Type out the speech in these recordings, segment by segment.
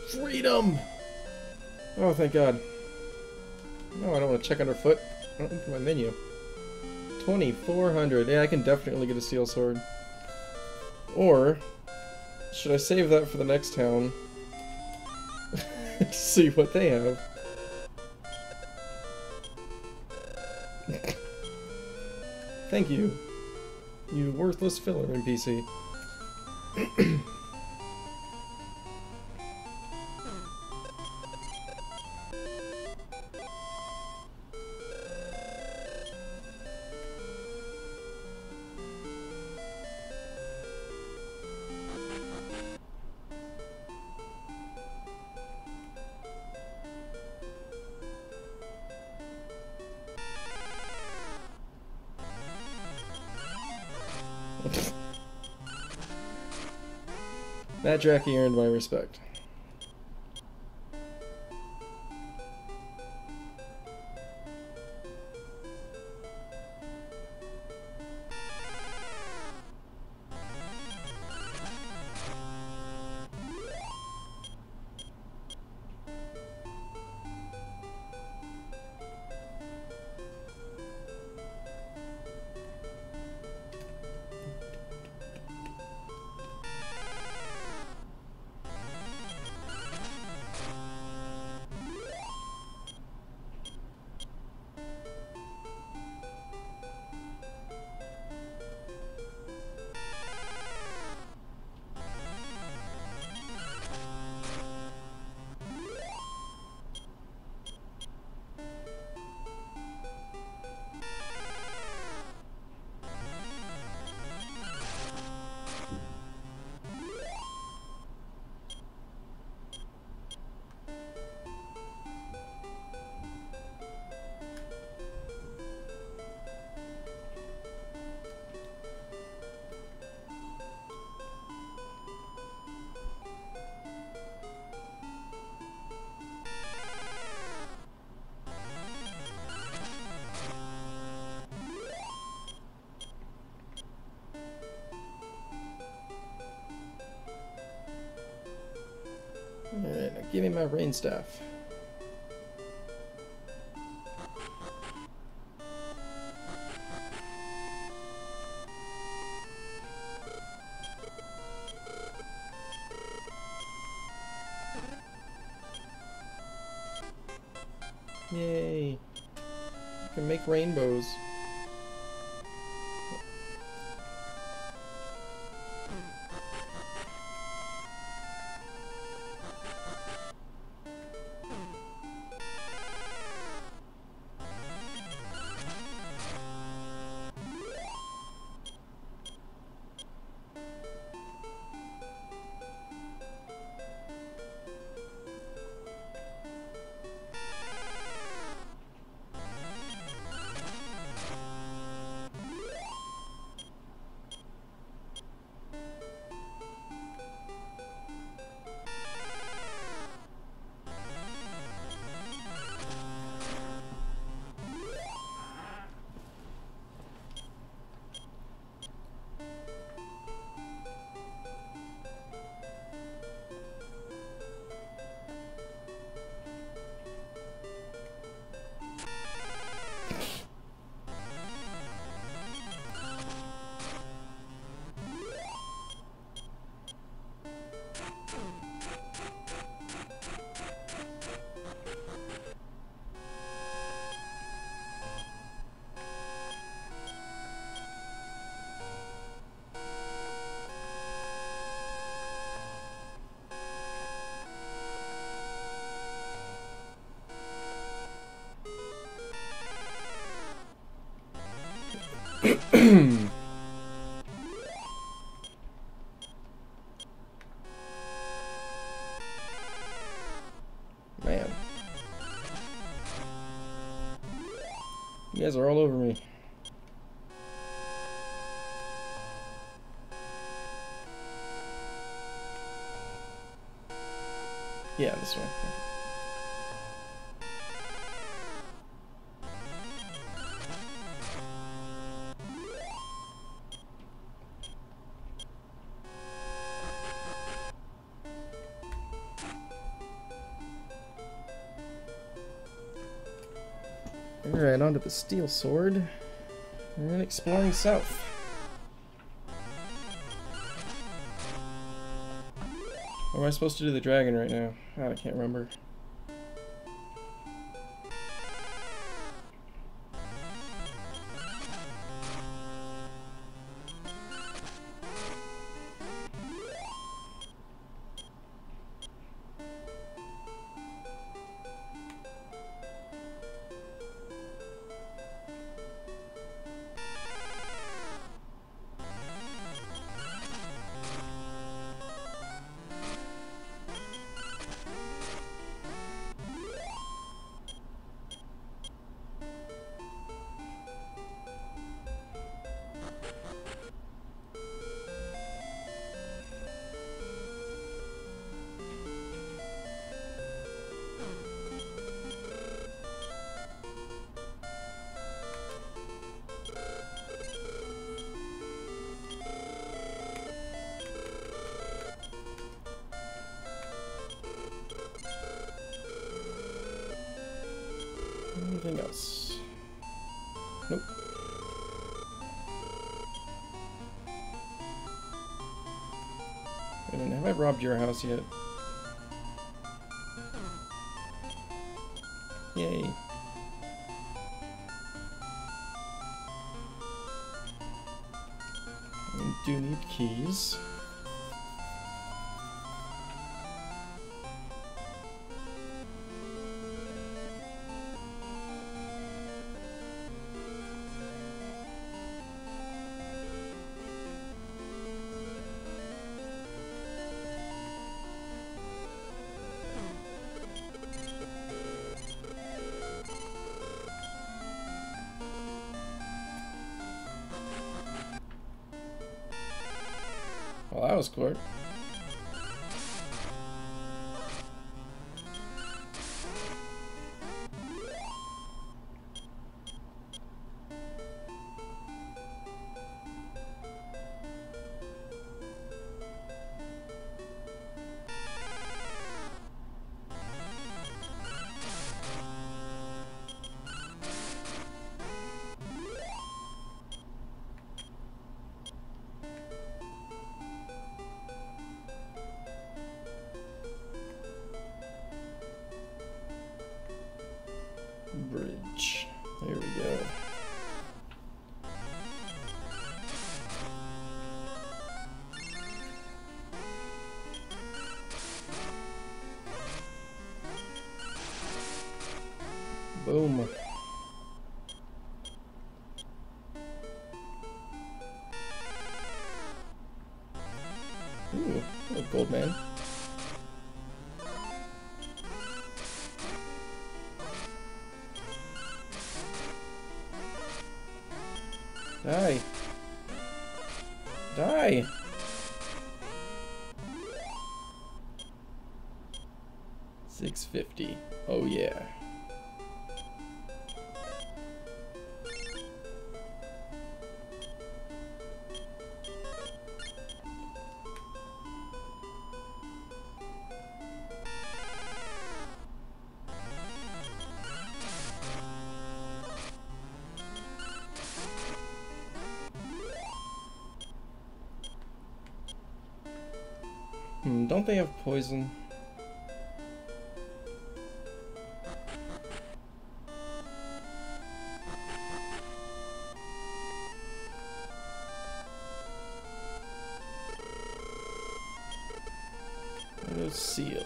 Freedom! Oh, thank God. No, I don't want to check underfoot. I don't look at my menu. 2,400. Yeah, I can definitely get a steel sword. Or, should I save that for the next town? See what they have. Thank you. You worthless filler NPC. That Jackie earned my respect. Alright, now give me my rain staff. Yay! I can make rainbows. Man. You guys are all over me. Yeah, this way. Alright, onto the steel sword. And exploring south. Or am I supposed to do the dragon right now? I can't remember. Anything else? Nope. Wait a minute, have I robbed your house yet? Yay. We do need keys. Well, that was quick. Bridge. There we go. Boom. Ooh, a gold man. Die. Die. $6.50. Oh yeah. Don't they have poison? There's seal.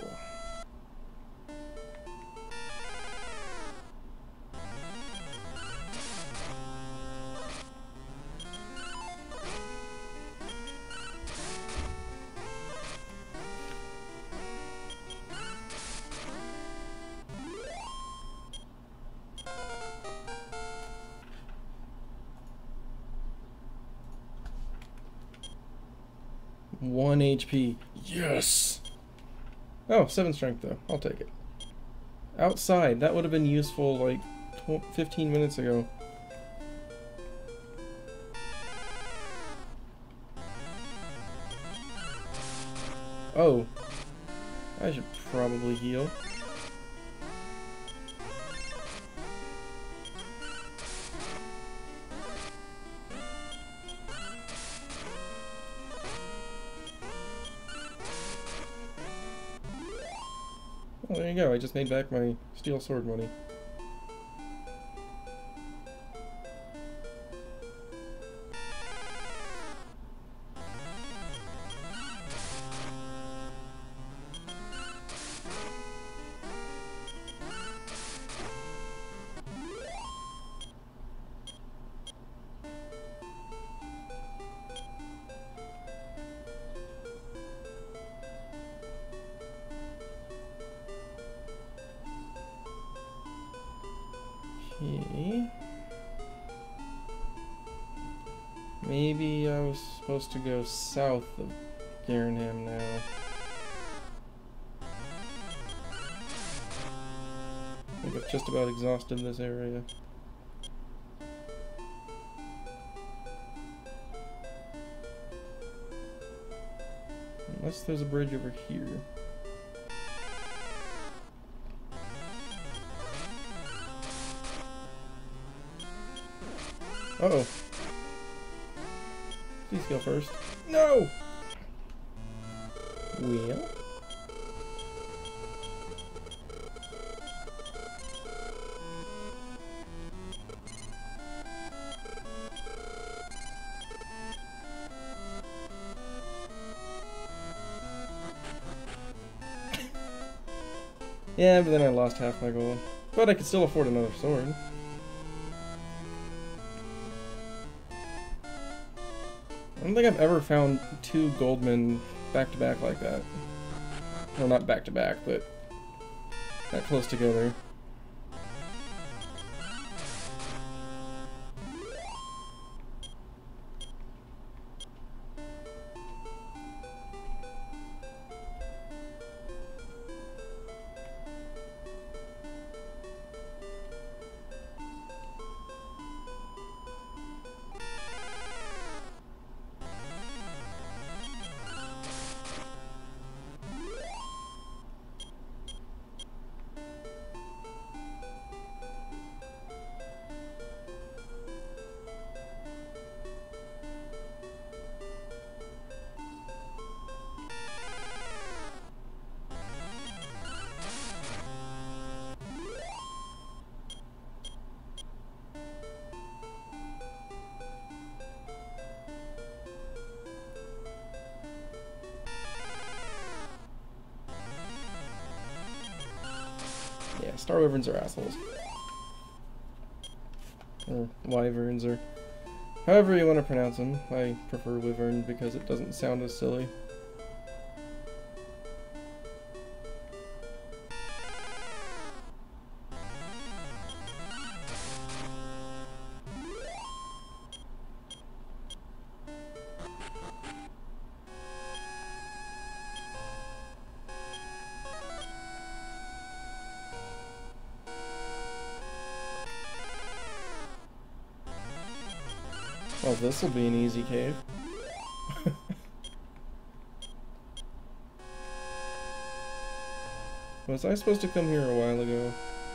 One HP. Yes! Oh, 7 strength though. I'll take it. Outside. That would have been useful like 15 minutes ago. Oh. I should probably heal. Well, there you go. I just made back my steel sword money. Okay. Maybe I was supposed to go south of Garenham now. I think I've just about exhausted this area. Unless there's a bridge over here. Uh-oh. Please go first. No! Well... yeah, but then I lost half my gold. But I could still afford another sword. I don't think I've ever found two goldmen back to back like that. Well, not back to back, but that close together. Yeah, Star Wyverns are assholes. Or Wyverns, or however you want to pronounce them. I prefer Wyvern because it doesn't sound as silly. Well, this will be an easy cave. Was I supposed to come here a while ago?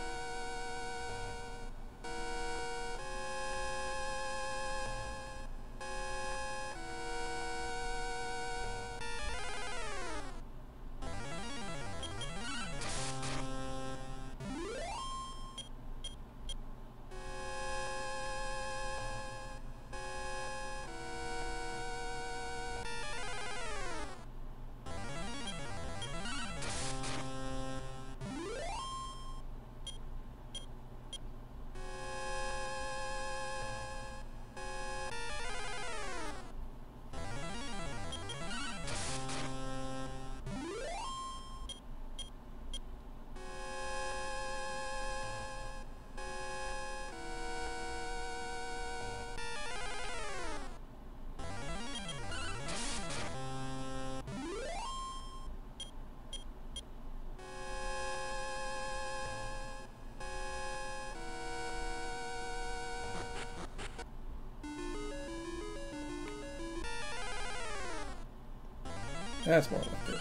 That's more like it.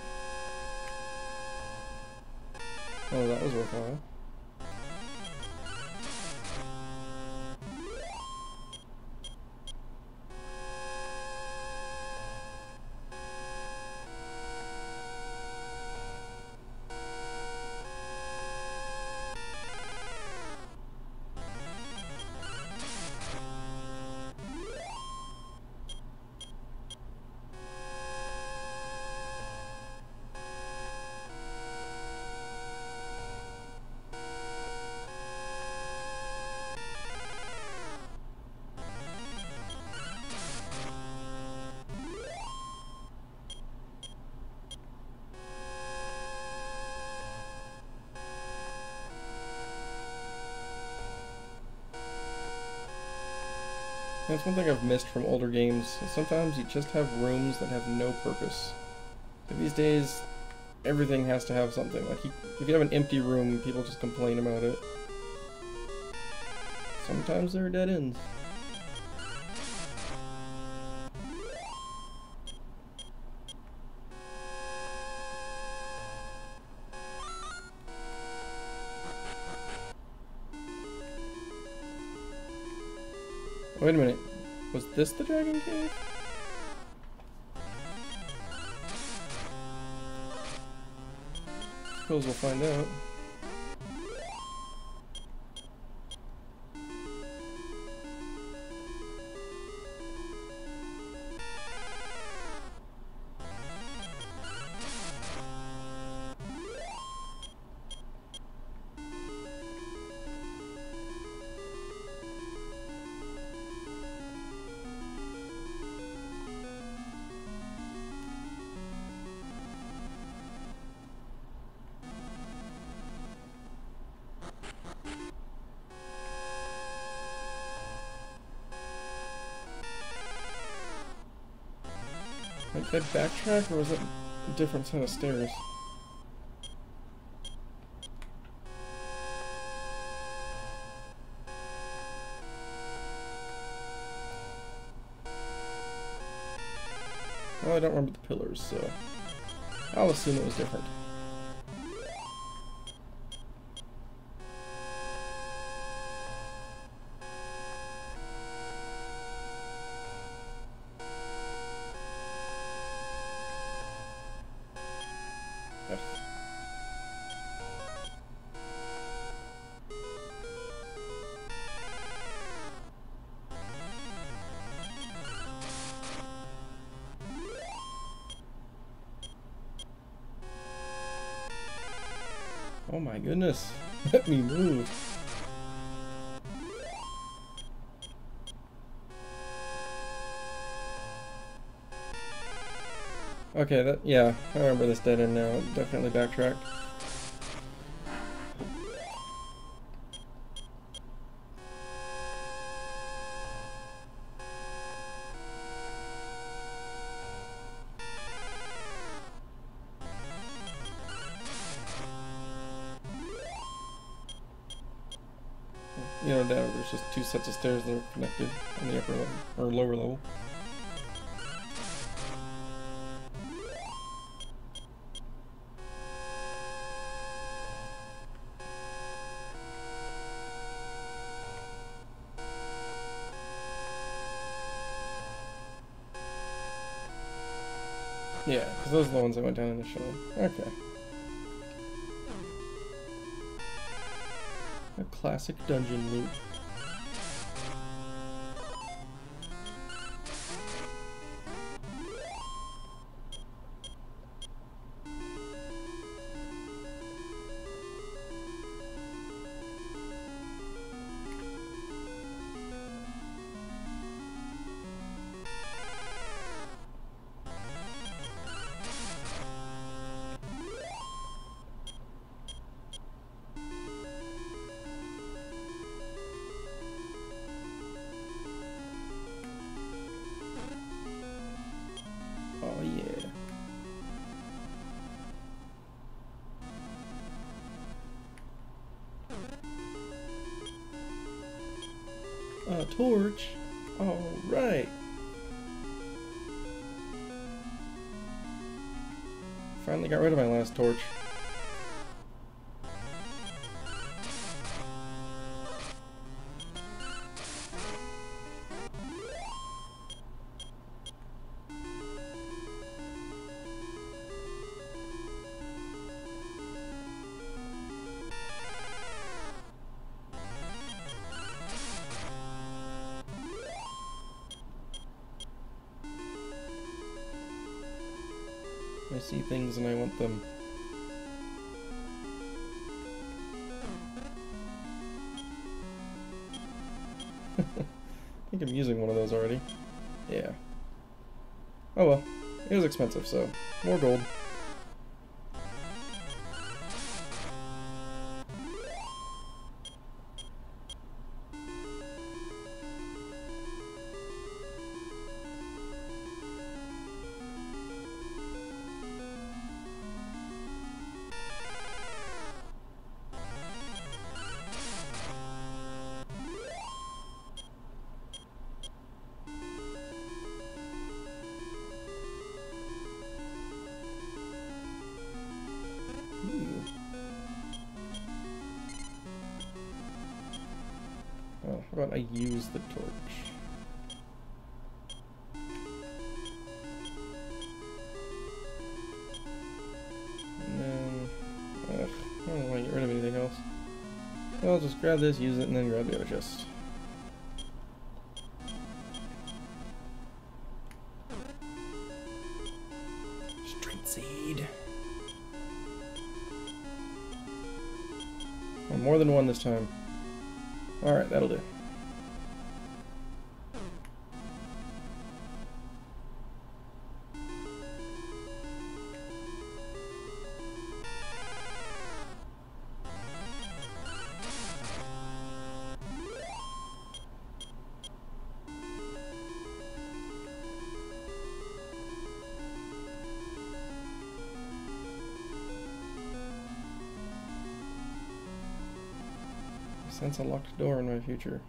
Oh, that was worthwhile. That's one thing I've missed from older games. Sometimes you just have rooms that have no purpose. But these days, everything has to have something. Like, if you have an empty room, people just complain about it. Sometimes there are dead ends. Wait a minute. Was this the Dragon Cave? Suppose we'll find out. Did I backtrack, or was it a different set of stairs? Well, I don't remember the pillars, so I'll assume it was different. Oh my goodness, let me move. Okay, yeah, I remember this dead end now. Definitely backtracked. You know, down there's just two sets of stairs that are connected on the upper level, or lower level. Yeah, because those are the ones that went down initially. Okay. A classic dungeon loop. Oh yeah. A torch. All right. Finally got rid of my last torch. I see things and I want them. I think I'm using one of those already. Yeah. Oh well. It was expensive, so more gold. How about I use the torch? And then, I don't want to get rid of anything else. So I'll just grab this, use it, and then grab the other chest. Strength seed. Oh, more than one this time. Alright, that'll do. Sense a locked door in my future.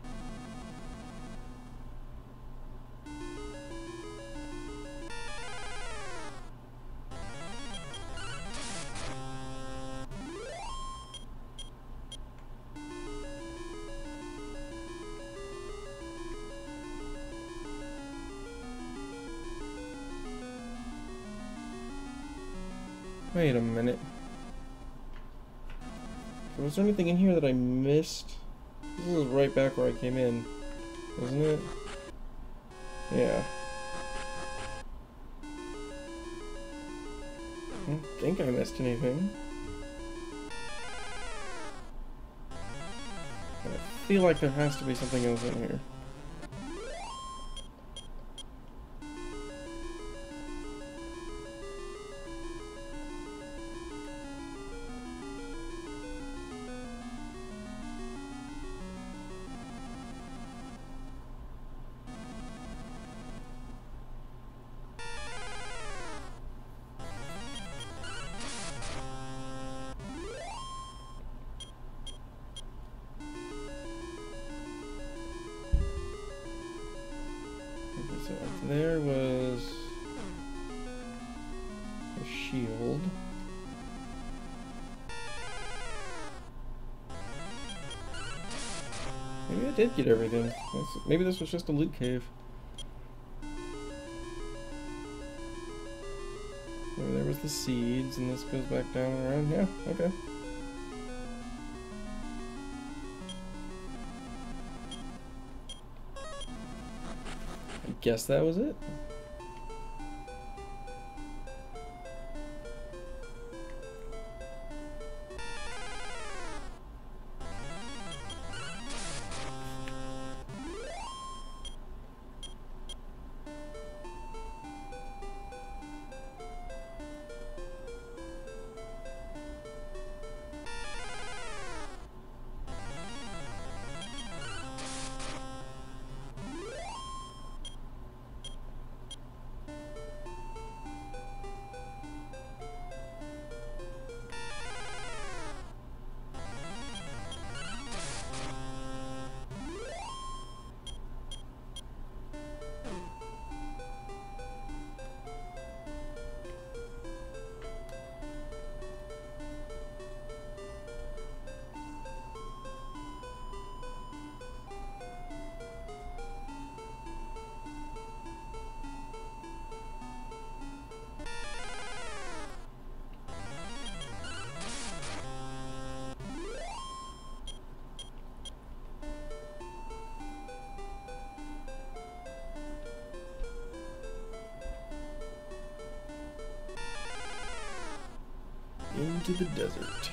Wait a minute. Was there anything in here that I missed? This is right back where I came in, isn't it? Yeah. I don't think I missed anything. But I feel like there has to be something else in here. So there was a shield. Maybe I did get everything. Maybe this was just a loot cave. There was the seeds, and this goes back down and around. Yeah, okay. I guess that was it. Into the desert.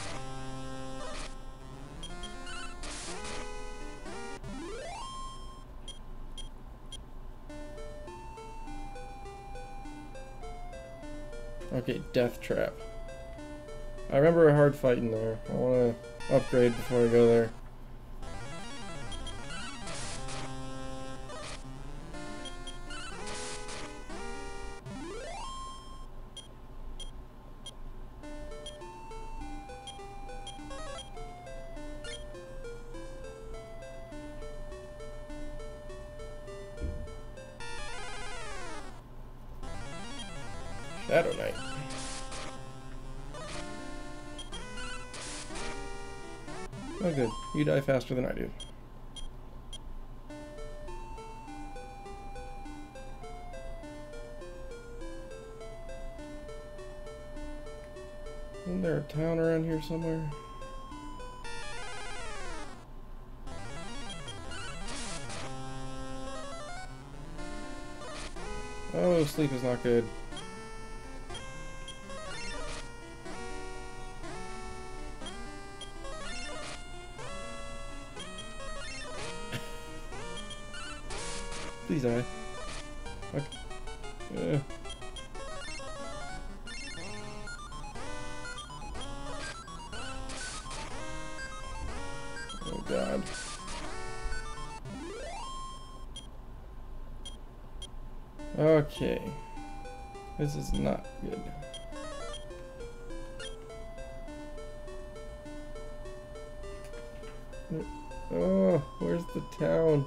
Okay, death trap. I remember a hard fight in there. I want to upgrade before I go there. Shadow Knight. Oh good, you die faster than I do. Isn't there a town around here somewhere? Oh, sleep is not good. Please die. Okay. Oh god. Okay. This is not good. Oh, where's the town?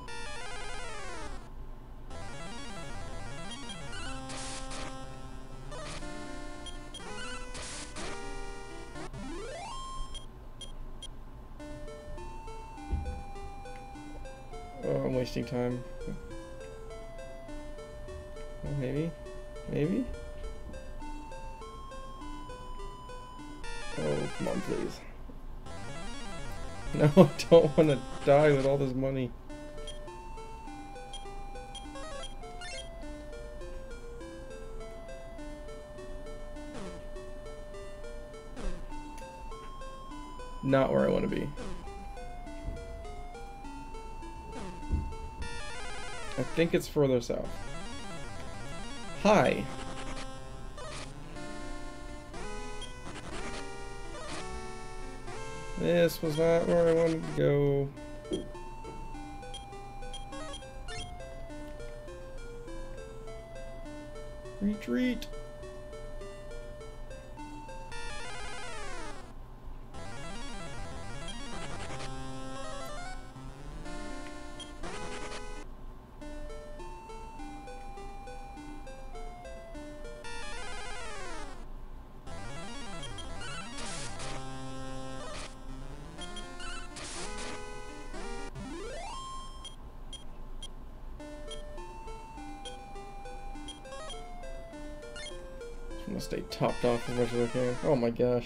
Oh, I'm wasting time. Oh, maybe? Maybe? Oh, come on, please. No, I don't want to die with all this money. Not where I want to be. I think it's further south. Hi. This was not where I wanted to go. Retreat. I'm gonna stay topped off as much as I can. Oh my gosh.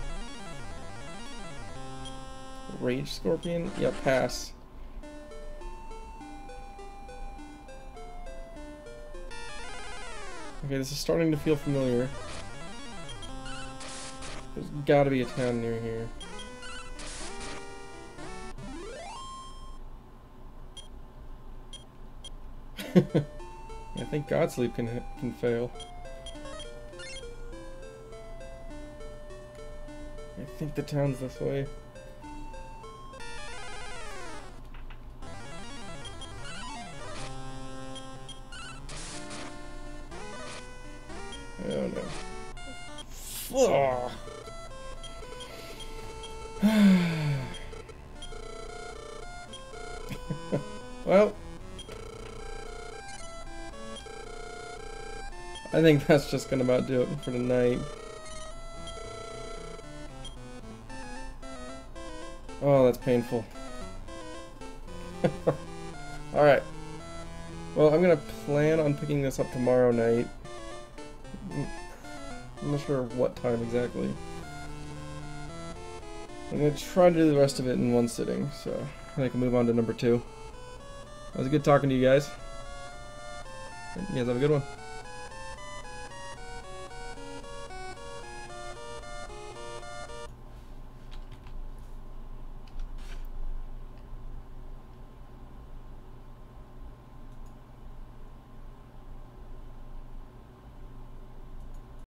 Rage Scorpion? Yeah, pass. Okay, this is starting to feel familiar. There's gotta be a town near here. I think Godsleep can fail. I think the town's this way. Oh no. Oh. Well, I think that's just gonna about do it for tonight. Oh, that's painful. Alright. Well, I'm gonna plan on picking this up tomorrow night. I'm not sure what time exactly. I'm gonna try to do the rest of it in one sitting, so I can move on to number 2. It was good talking to you guys. You guys have a good one.